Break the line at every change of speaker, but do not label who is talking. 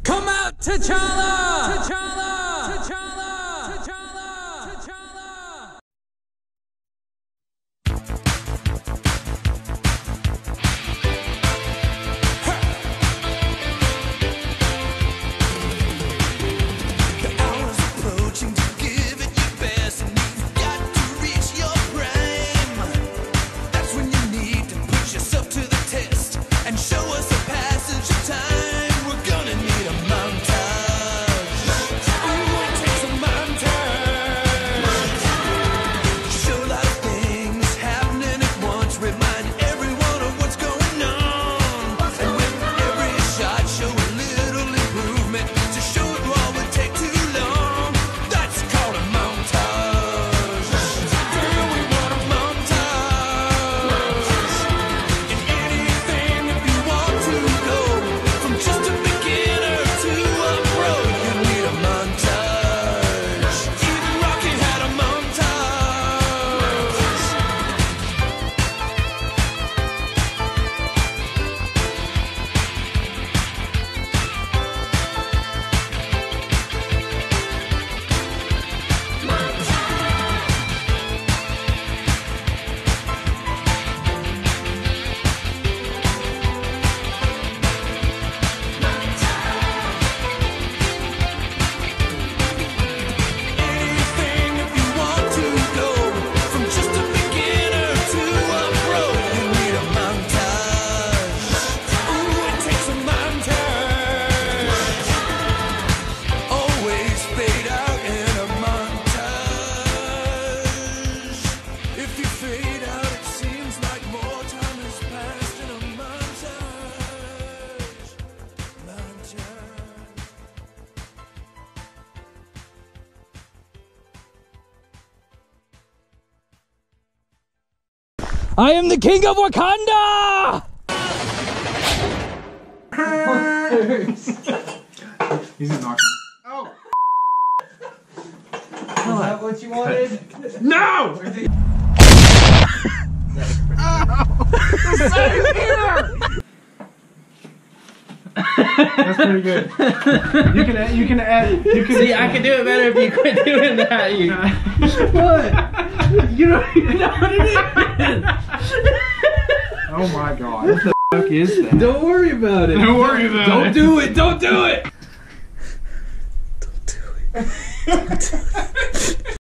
Come out, T'Challa! T'Challa! T'Challa! T'Challa! T'Challa!
The hour's approaching to give it your best, and you've got to reach your prime. That's when you need to put yourself to the test and show us a passage of time. We're gonna need a montage. Ooh, it takes a montage. Show a lot of things happening at once. Remind everyone of what's going on. And with every shot, show a little improvement. To show it all would take too long. That's called a montage. Do we want a montage? In anything if you want to go from just a beginner to a pro, you need a montage. Even Rocky had a montage. Anything if you want to go from just a beginner to a pro, you need a montage. Ooh, it takes a montage. Always fade out in a montage. If you fade out, it seems like more time has passed in a montage. Montage.
I am the king of Wakanda!
He's a knocker. Oh!
Is that what you wanted?
No! That's pretty good. You can add.
See, I can do it better if you quit doing that. What? You don't even know what it is.
Oh my god. What the fuck is that?
Don't worry about it.
Don't worry about
Don't
it.
do it. Don't do it.
Don't do it. Don't do it.